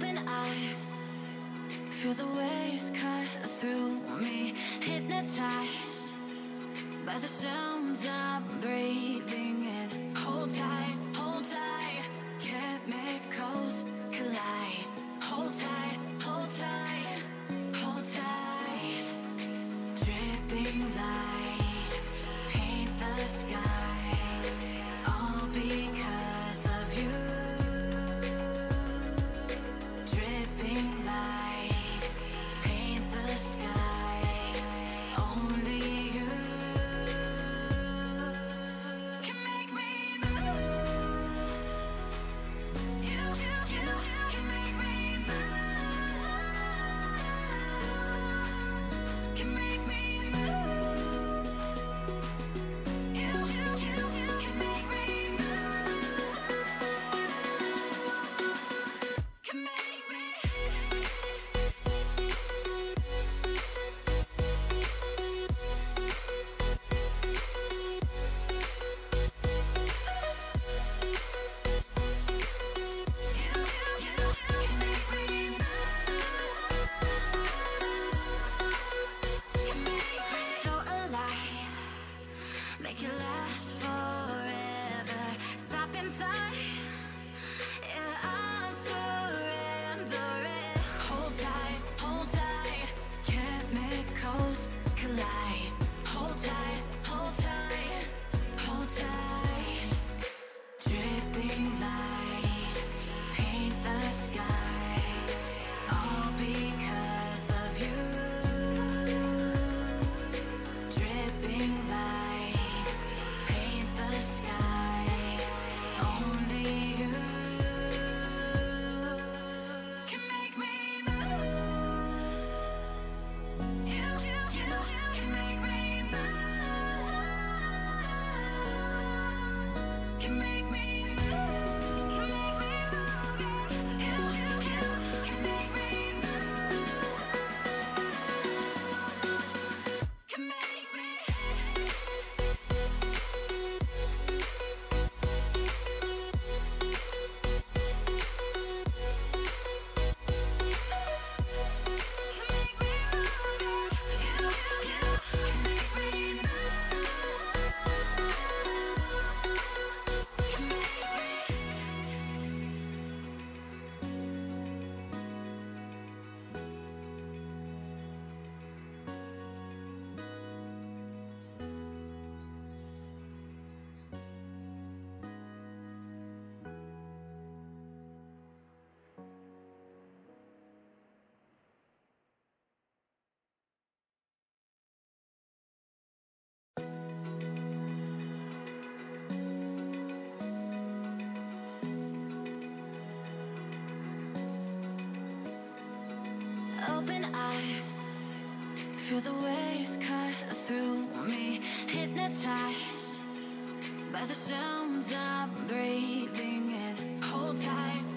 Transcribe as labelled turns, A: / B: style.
A: Open eye, feel the waves cut through me, hypnotized by the sounds I'm breathing in. Hold tight, chemicals collide. Hold tight, hold tight, hold tight. Dripping lights paint the skies, all because of you. Dripping lights paint the skies, only you can make me move. You can make me move. Can make me move. You can make me move. Can make me. So alive, make it last forever. Stop in time, yeah, I'm surrendering. Hold tight, chemicals collide. Hold tight, hold tight, hold tight. Dripping lights paint the skies, all because of you. Dripping lights paint the skies, only you can make me move. You can make me move. Can make me move. Can make me move. You can make me move. Can make me. Open eye, feel the waves cut through me, hypnotized by the sounds I'm breathing in. Hold tight,